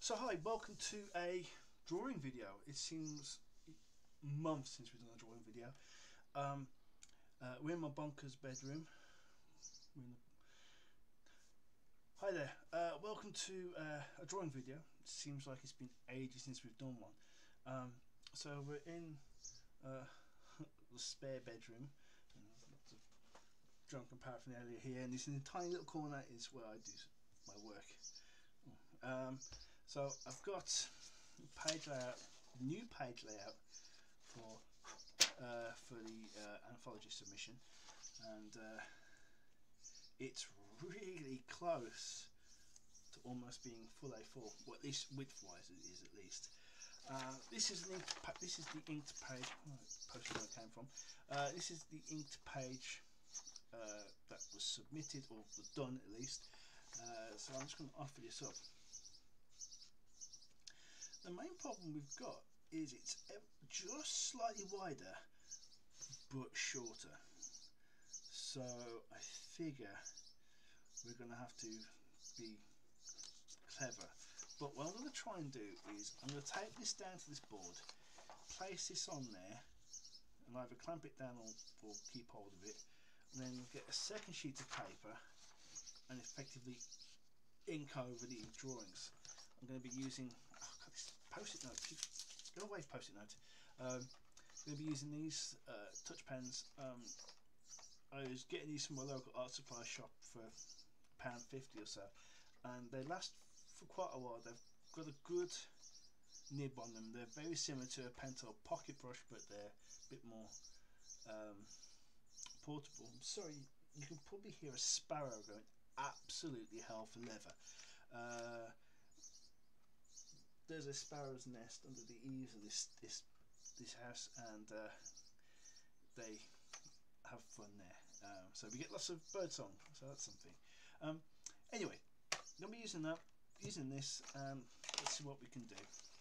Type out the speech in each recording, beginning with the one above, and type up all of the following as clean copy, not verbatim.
So hi, welcome to a drawing video. It seems months since we've done a drawing video. We're in my bunker's bedroom. Hi there, welcome to a drawing video. It seems like it's been ages since we've done one. So we're in the spare bedroom. Lots of drunken paraphernalia here, and this in a tiny little corner is where I do my work. So I've got page layout, new page layout for the anthology submission, and it's really close to almost being full A4. Well, at least width-wise, it is at least. This is the inked page. Posted where it came from. This is the inked page that was submitted, or was done at least. So I'm just going to offer this up. The main problem we've got is it's just slightly wider but shorter. So I figure we're going to have to be clever. But what I'm going to try and do is I'm going to take this down to this board, place this on there, and either clamp it down or keep hold of it, and then get a second sheet of paper and effectively ink over the drawings. I'm going to be using, oh God, this post-it note, go away post-it note. I'm going to be using these touch pens. I was getting these from my local art supply shop for £1.50 or so, and they last for quite a while. They've got a good nib on them. They're very similar to a Pentel pocket brush, but they're a bit more portable. I'm sorry, you can probably hear a sparrow going absolutely hell for leather. There's a sparrow's nest under the eaves of this house, and they have fun there. So we get lots of birdsong, so that's something. Anyway, I'm gonna be using this, and let's see what we can do.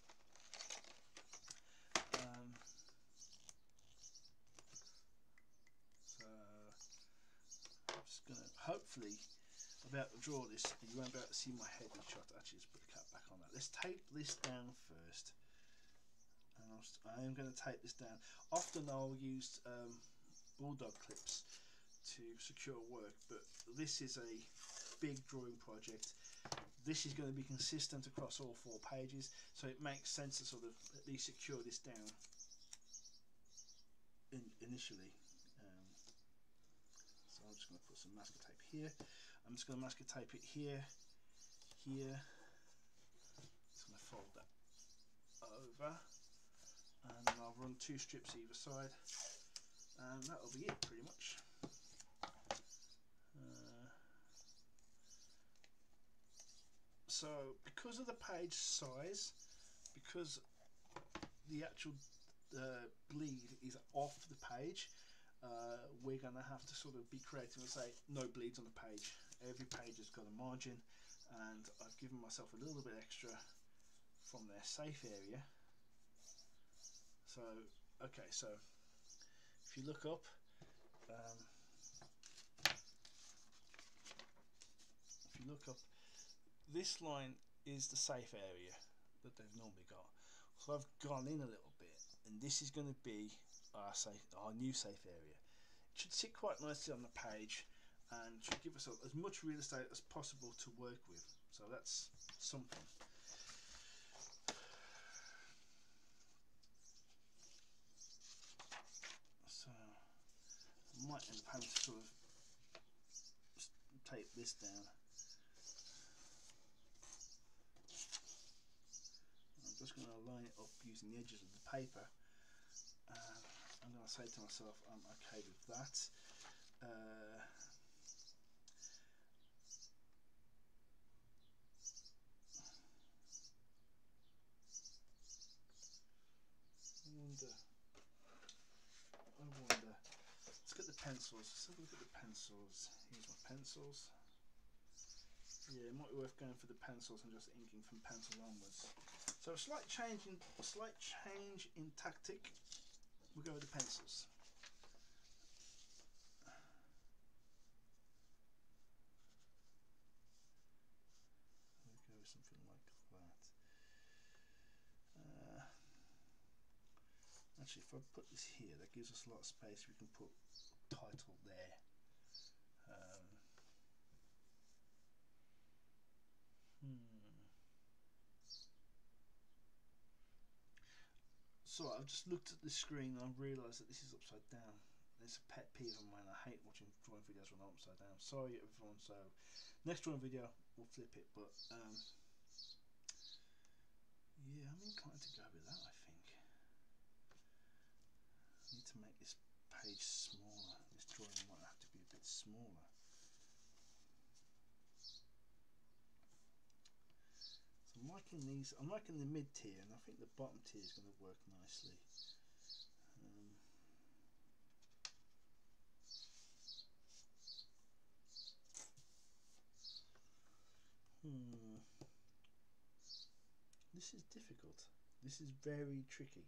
So I'm just gonna hopefully I'll be able to draw this and you won't be able to see my head in shot. Actually, just put the cap back on that. Let's tape this down first, and I am going to tape this down. Often I'll use bulldog clips to secure work, but this is a big drawing project. This is going to be consistent across all 4 pages, so it makes sense to sort of at least secure this down initially. So I'm just going to put some masking tape here. I'm just going to masking tape it here, here. Just going to fold that over, and then I'll run 2 strips either side, and that'll be it pretty much. So because of the page size, because the actual bleed is off the page, we're going to have to sort of be creative and say no bleeds on the page. Every page has got a margin, and I've given myself a little bit extra from their safe area. So okay, so if you look up, this line is the safe area that they've normally got. So I've gone in a little bit, and this is going to be our new safe area. It should sit quite nicely on the page and should give us as much real estate as possible to work with. So that's something. So I might end up having to sort of tape this down. I'm just going to line it up using the edges of the paper. I'm going to say to myself, I'm okay with that. I wonder. Let's get the pencils. Let's have a look at the pencils. Here's my pencils. Yeah, it might be worth going for the pencils and just inking from pencil onwards. So a slight change in tactic. We'll go with the pencils. We'll go with something like that. actually, if I put this here, that gives us a lot of space. We can put title there. So I've just looked at the screen and I've realised that this is upside down. It's a pet peeve of mine. I hate watching drawing videos when I'm upside down. Sorry everyone. So next drawing video we'll flip it, but yeah, I'm inclined to go with that. I think I need to make this page smaller. This drawing might have to be a bit smaller. So I'm liking these. I'm liking the mid tier, and I think the bottom tier is going to work nicely. This is difficult. This is very tricky.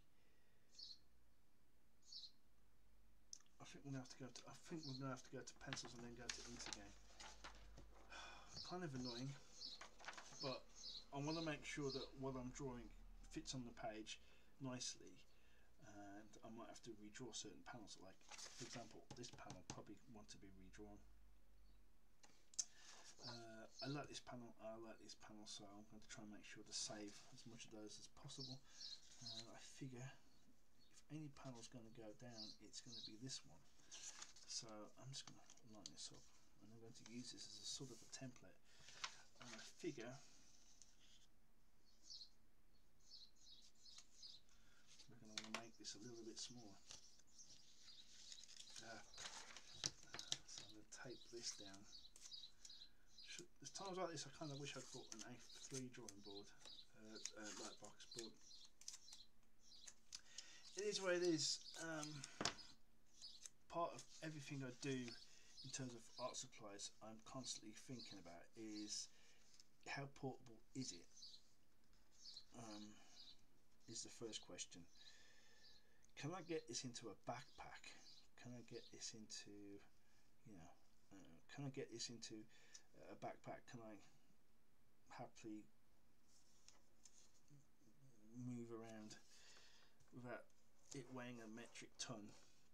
I think we're going to have to go to. I think we're going to have to go to pencils and then go to inks again. Kind of annoying, but I want to make sure that what I'm drawing fits on the page nicely, and I might have to redraw certain panels. Like, for example, this panel probably want to be redrawn. I like this panel, so I'm going to try and make sure to save as much of those as possible. I figure if any panel's going to go down, it's going to be this one. So I'm just going to line this up, and I'm going to use this as a sort of a template. And I figure we're going to want to make this a little bit smaller. So I'm going to tape this down. There's times like this I kind of wish I'd bought an A3 drawing board, light box board. It is what it is. Part of everything I do in terms of art supplies, I'm constantly thinking about is how portable is it? Is the first question. Can I get this into a backpack? Can I get this into, you know, can I get this into a backpack? Can I happily move around without it weighing a metric ton,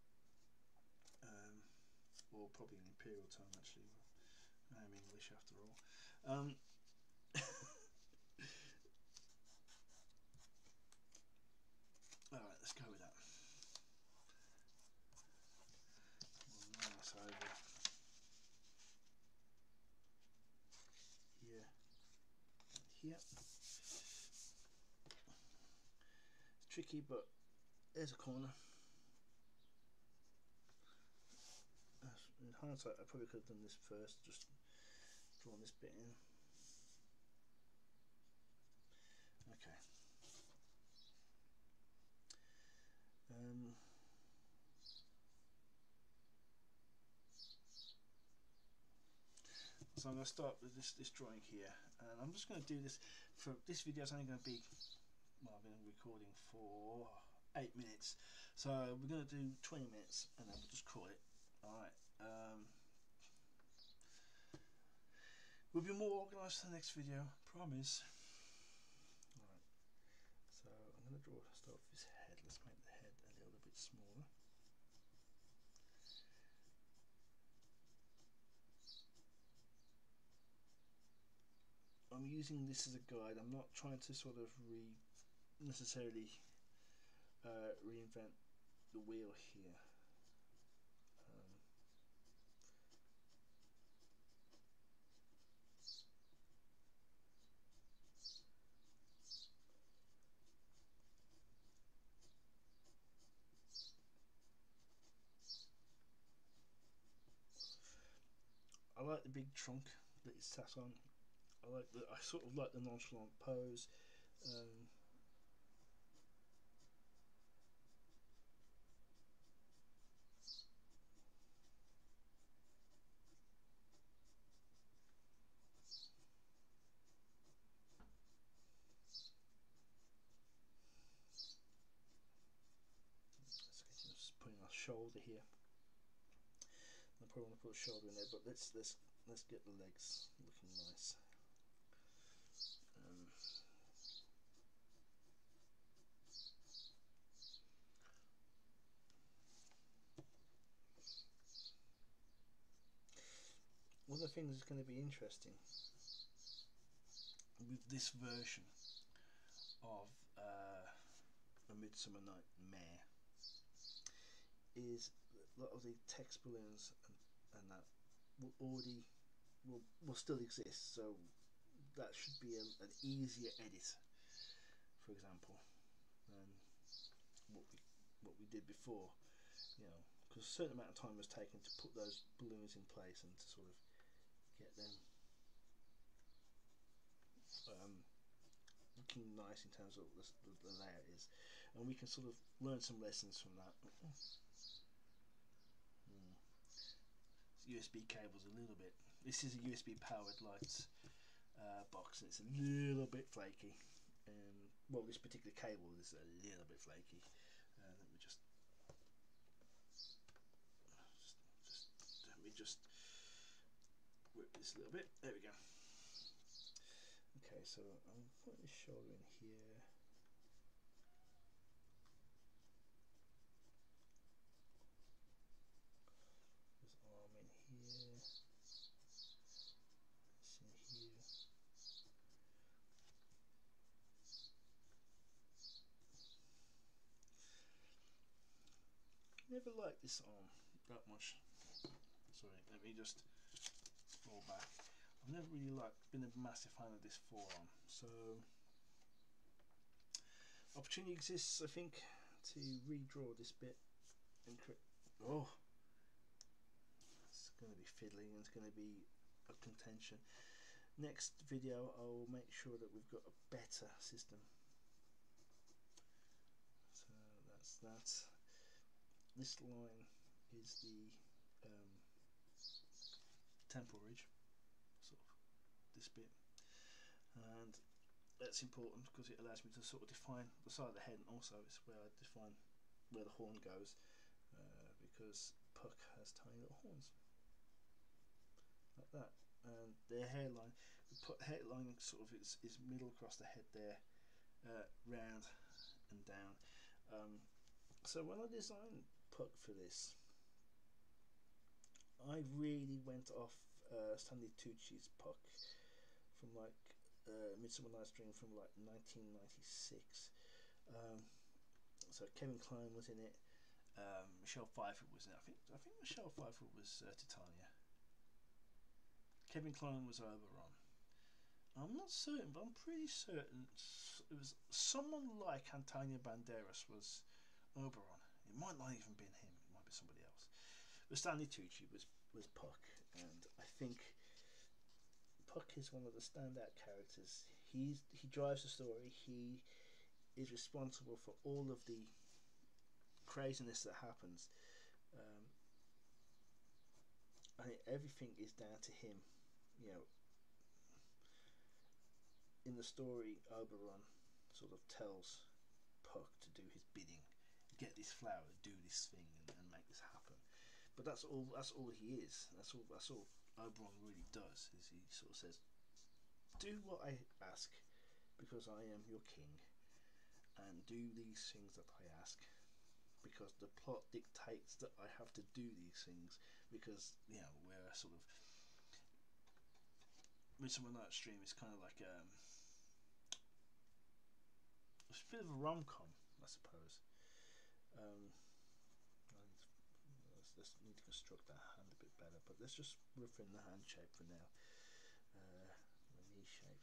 or probably an imperial ton actually. I'm English after all. Alright, let's go with that. Nice over here. It's tricky, but there's a corner. In hindsight, I probably could have done this first, just drawn this bit in. Okay. So I'm going to start with this drawing here, and I'm just going to do this for this video. Is only going to be, well, I've been recording for 8 minutes, so we're going to do 20 minutes and then we'll just call it. Alright, we'll be more organised for the next video, promise. Alright, so I'm going to start with his head. Let's make the head a little bit smaller. I'm using this as a guide. I'm not trying to sort of necessarily reinvent the wheel here. I like the big trunk that it's sat on. I sort of like the nonchalant pose. Just putting a shoulder here. I probably want to put a shoulder in there, but let's get the legs looking nice. one of the things that's going to be interesting with this version of A Midsummer Nightmare is a lot of the text balloons and that will already will still exist, so that should be an easier edit, for example, than what we did before, you know, because a certain amount of time was taken to put those balloons in place and to sort of get them looking nice in terms of the layout is, and we can sort of learn some lessons from that. USB cable's a little bit. This is a USB powered light box, and it's a little bit flaky. Well, this particular cable is a little bit flaky. Let me just whip this a little bit. There we go. Okay, so I'm putting his shoulder in here. His arm in here. This in here. Never liked this arm that much. Sorry, let me just fall back. I've never really been a massive fan of this forearm, so opportunity exists, I think, to redraw this bit and create. Oh, it's going to be fiddly and it's going to be a contention. Next video, I'll make sure that we've got a better system. So that's that. This line is the temporal ridge, sort of this bit, and that's important because it allows me to sort of define the side of the head, and also it's where I define where the horn goes, because Puck has tiny little horns like that, and their hairline, the hairline sort of is middle across the head there, round and down. So when I designed Puck for this, I really went off Stanley Tucci's Puck from like Midsummer Night's Dream from like 1996. So Kevin Kline was in it. Michelle Pfeiffer was in it. I think Michelle Pfeiffer was Titania. Kevin Kline was Oberon. I'm not certain, but I'm pretty certain it was someone like Antonio Banderas was Oberon. It might not even been him. It might be somebody else. But Stanley Tucci was Puck, and I think Puck is one of the standout characters. He drives the story. He is responsible for all of the craziness that happens. I think everything is down to him. You know, in the story, Oberon sort of tells Puck to do his bidding, get this flower, do this thing, and make this happen. But that's all he is. That's all Oberon really does. Is he sort of says, do what I ask, because I am your king, and do these things that I ask, because the plot dictates that I have to do these things, because, you know, we're sort of Midsummer Night's Dream is kind of like it's a bit of a rom-com, I suppose. Let's need to construct that hand a bit better, but let's just rough in the hand shape for now. The knee shape.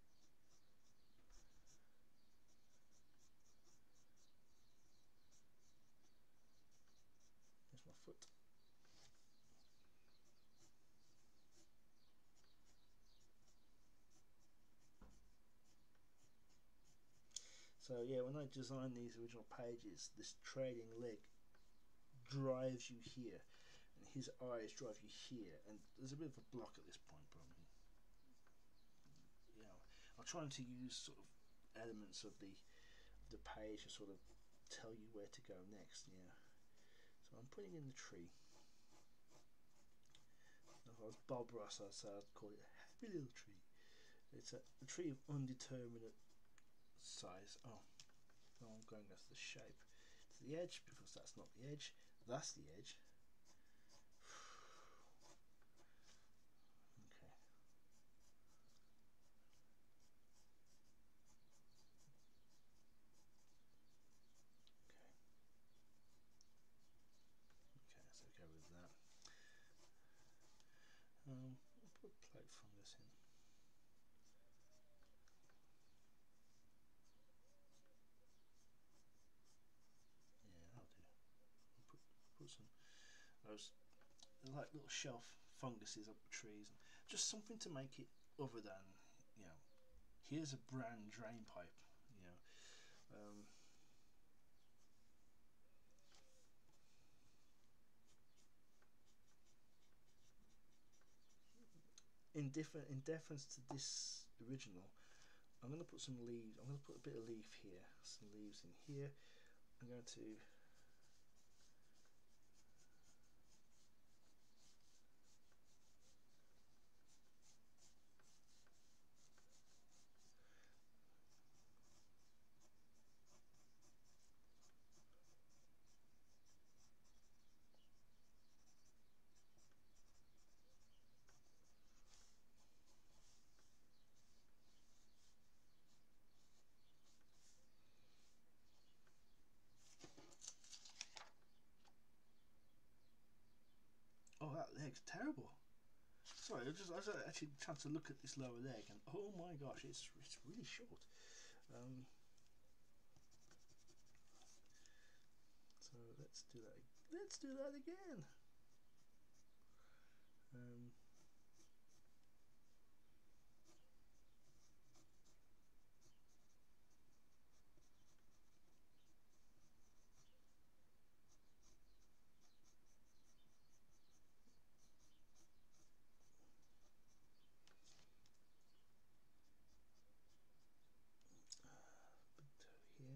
Here's my foot. So yeah, when I designed these original pages, this trailing leg drives you here, and his eyes drive you here, and there's a bit of a block at this point, but I mean, you know, I'm trying to use sort of elements of the page to sort of tell you where to go next. Yeah, so I'm putting in the tree. If I was Bob Ross, I'd call it a happy little tree. It's a tree of undeterminate size. Oh, no, I'm going as the shape to the edge, because that's not the edge, that's the edge. those like little shelf funguses up the trees, and just something to make it other than, you know, here's a brand drain pipe, you know. In deference to this original, I'm going to put some leaves. I'm going to put a bit of leaf here, some leaves in here. I'm going to oh, that leg's terrible. Sorry, I was actually trying to look at this lower leg, and oh my gosh, it's really short. So let's do that. Let's do that again. Here.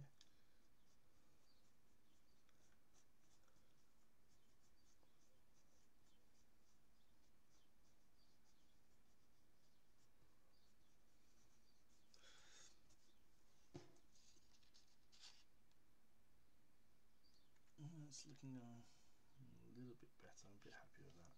It's looking a little bit better. I'm a bit happy with that.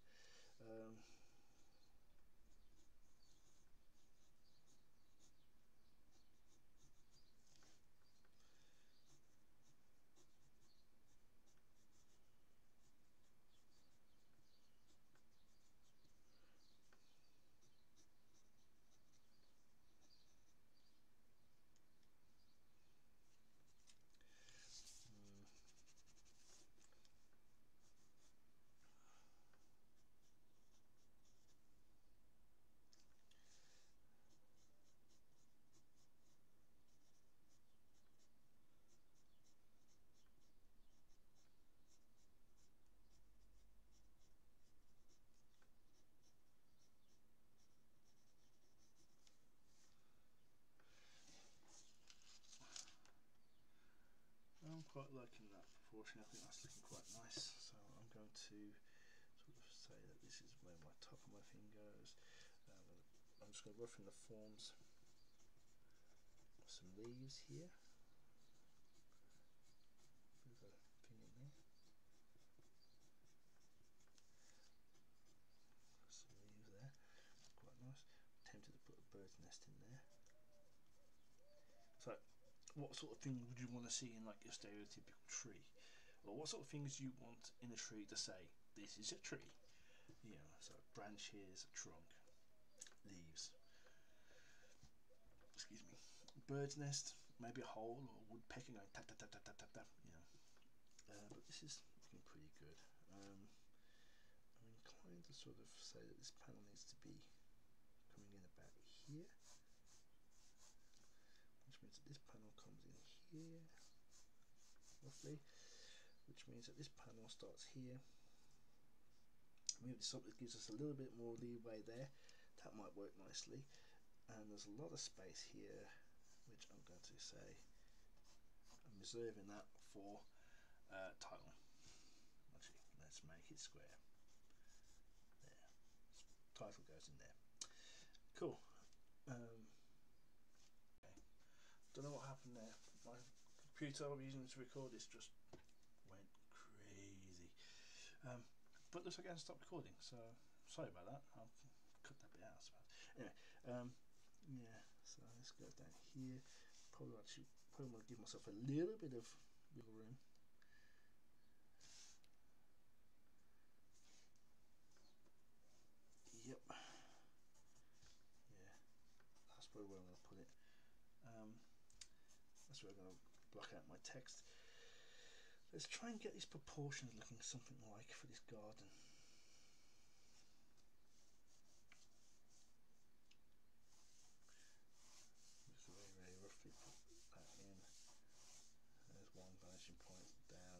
I'm quite liking that proportion. I think that's looking quite nice. So I'm going to sort of say that this is where my top of my thing goes. I'm just going to rough in the forms. Some leaves here. Put a thing in there. Some leaves there. Quite nice. I'm tempted to put a bird's nest in there. So, what sort of thing would you want to see in like your stereotypical tree? Or what sort of things do you want in a tree to say, this is a tree? You know, so branches, a trunk, leaves. Excuse me. Bird's nest, maybe a hole or a woodpecker going tap tap tap tap tap tap tap. You know. But this is looking pretty good. I'm inclined to sort of say that this panel needs to be coming in about here, which means that this panel comes in here, roughly, which means that this panel starts here. Maybe something gives us a little bit more leeway there. That might work nicely. And there's a lot of space here, which I'm going to say I'm reserving that for title. Actually, let's make it square. There, title goes in there. Cool. Okay. Don't know what happened there. My computer I'm using to record this just went crazy. But looks like I can stop recording, so sorry about that. I'll cut that bit out. Anyway, yeah. So let's go down here. Probably want to give myself a little bit of wiggle room. Yep. Yeah. That's probably where I'm going to put it. That's where I'm going to block out my text. Let's try and get these proportions looking something like for this garden. Just very, very roughly put that in. There's one vanishing point down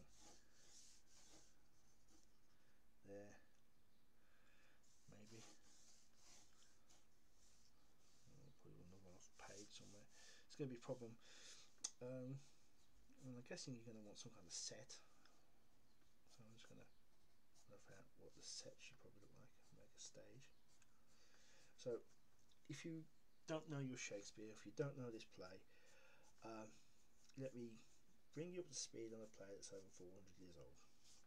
there, maybe. I'll put another one off page somewhere. It's going to be a problem. And I'm guessing you're going to want some kind of set. So I'm just going to work out what the set should probably look like. Make a stage. So if you don't know your Shakespeare, if you don't know this play, let me bring you up to speed on a play that's over 400 years old.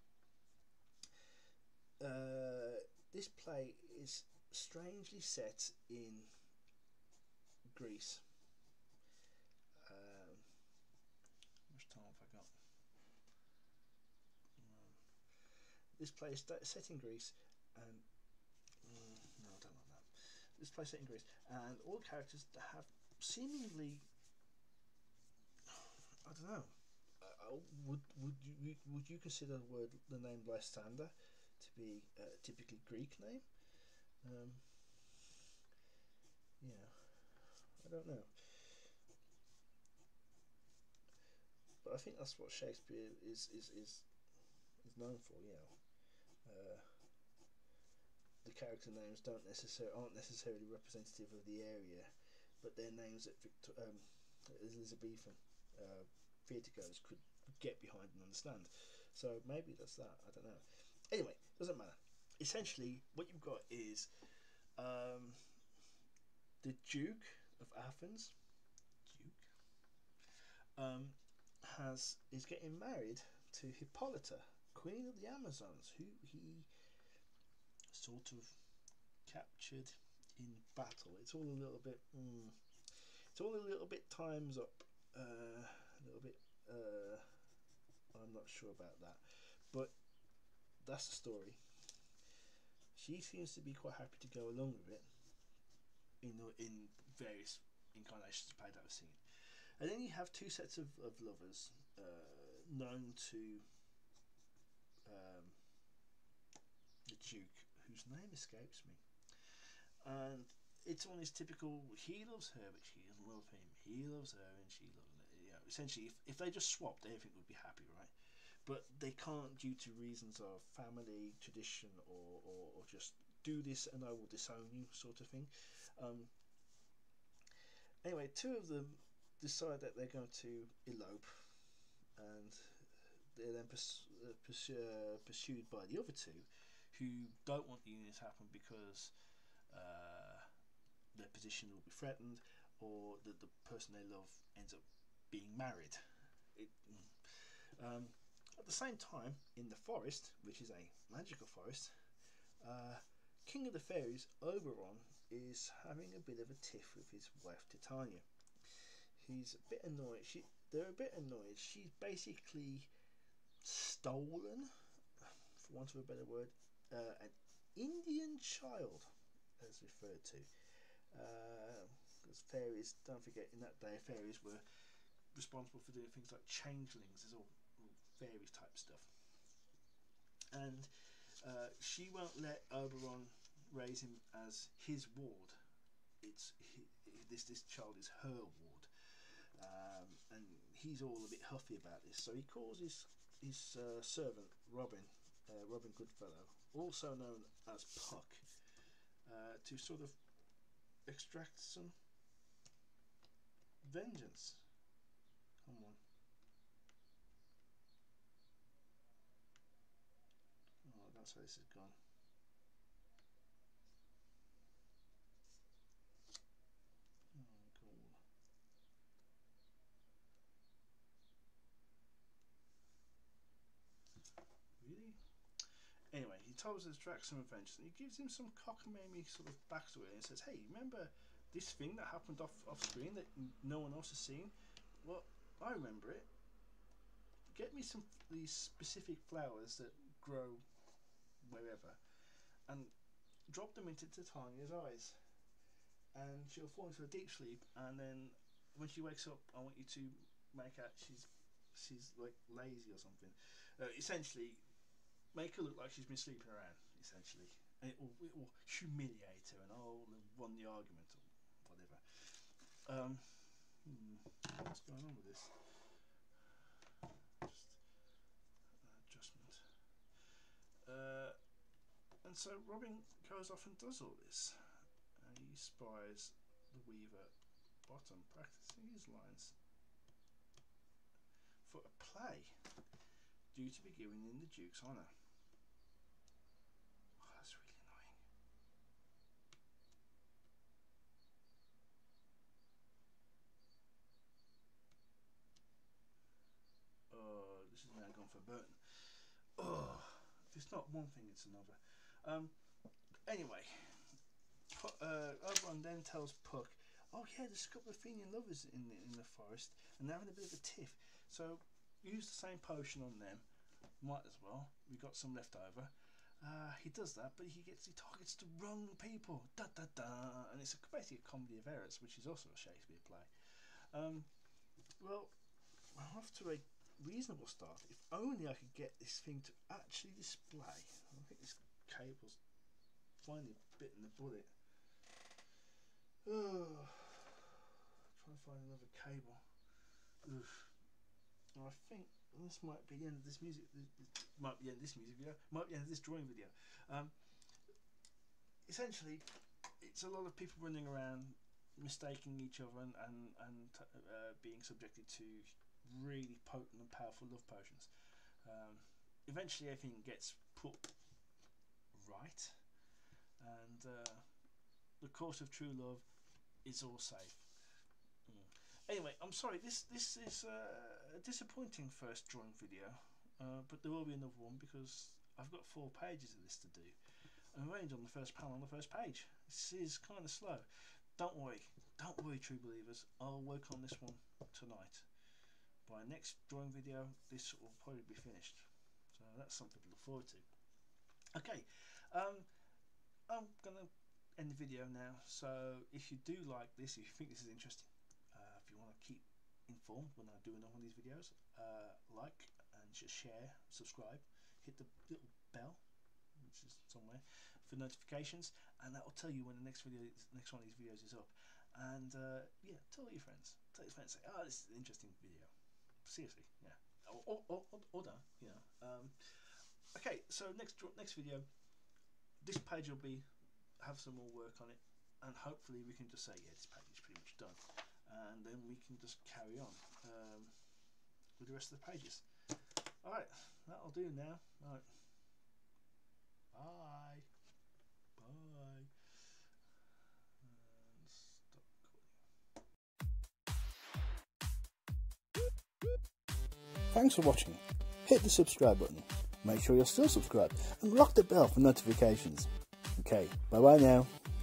This play is strangely set in Greece. How much time have I got? This play is set in Greece, and no, I don't like that. This play is set in Greece, and all the characters have seemingly, I don't know. Would you consider the name Lysander to be a typically Greek name? Yeah, I don't know. But I think that's what Shakespeare is known for. The character names aren't necessarily representative of the area, but their names that Elizabethan theatre goers could get behind and understand. So maybe that's that. I don't know. Anyway, doesn't matter. Essentially, what you've got is the Duke of Athens. Is getting married to Hippolyta, Queen of the Amazons, who he sort of captured in battle. It's all a little bit. It's all a little bit times up. A little bit. I'm not sure about that, but that's the story. She seems to be quite happy to go along with it. In various incarnations of play that I've seen. And then you have two sets of lovers known to the Duke, whose name escapes me. And it's on his typical, he loves her, but she doesn't love him. He loves her, and she loves him. You know, essentially, if they just swapped, everything would be happy, right? But they can't due to reasons of family, tradition, or just do this and I will disown you sort of thing. Anyway, two of them decide that they're going to elope, and they're then pursued by the other two, who don't want the union to happen because their position will be threatened, or that the person they love ends up being married. At the same time, in the forest, which is a magical forest, King of the Fairies, Oberon, is having a bit of a tiff with his wife Titania. He's a bit annoyed. They're a bit annoyed. She's basically stolen, for want of a better word, an Indian child, as referred to. Because fairies, don't forget, in that day, fairies were responsible for doing things like changelings. There's all fairies type stuff. And she won't let Oberon raise him as his ward. This child is her ward, and he's all a bit huffy about this. So he calls his servant Robin Goodfellow, also known as Puck, to sort of extract some vengeance. Come on. Oh, that's how this has gone. Really? Anyway, he tells us to extract some vengeance, and he gives him some cockamamie sort of backstory, and says, "Hey, remember this thing that happened off screen that no one else has seen? Well, I remember it. Get me some these specific flowers that grow wherever, and drop them into Titania's eyes, and she'll fall into a deep sleep. And then when she wakes up, I want you to make out she's she's like lazy or something. Essentially, make her look like she's been sleeping around. Essentially, and it will humiliate her, and I'll won the argument or whatever. What's going on with this? Just adjustment. And so Robin goes off and does all this. He spies the Weaver bottom, practicing his lines for a play due to be given in the Duke's honour. Oh, that's really annoying. Oh, this is now gone for Burton. Oh, if it's not one thing, it's another. Anyway, Oberon then tells Puck, oh yeah, there's a couple of Fenian lovers in the forest, and they're having a bit of a tiff. So use the same potion on them. Might as well. We've got some left over. He does that, but he targets the wrong people. Da da da, and it's basically a comedy of errors, which is also a Shakespeare play. Well, we're off to a reasonable start. If only I could get this thing to actually display. I think this cable's finally bitten the bullet. Oh, trying to find another cable. Oof. And I think this might be the end of this music. Might be the end of this music video. Might be the end of this drawing video. Essentially, it's a lot of people running around, mistaking each other, and being subjected to really potent and powerful love potions. Eventually, everything gets put right, and the course of true love is all safe. Anyway, I'm sorry, this is a disappointing first drawing video, but there will be another one because I've got 4 pages of this to do. I'm arranged on the first panel on the first page. This is kind of slow. Don't worry, true believers. I'll work on this one tonight. By next drawing video, this will probably be finished. So that's something to look forward to. Okay, I'm gonna end the video now. So if you do like this, if you think this is interesting, if you want to keep informed when I do another one of these videos, like and just share, subscribe, hit the little bell, which is somewhere, for notifications, and that will tell you when the next one of these videos is up. And yeah, tell your friends. Tell your friends, say, oh, this is an interesting video. Seriously, yeah. Or don't, you know. Okay, so next video, this page will have some more work on it, and hopefully we can just say, yeah, this page is pretty much done, and then we can just carry on with the rest of the pages. All right, that'll do now. All right, bye. Bye. And stop recording. Thanks for watching. Hit the subscribe button. Make sure you're still subscribed and rock the bell for notifications. Okay, bye bye now.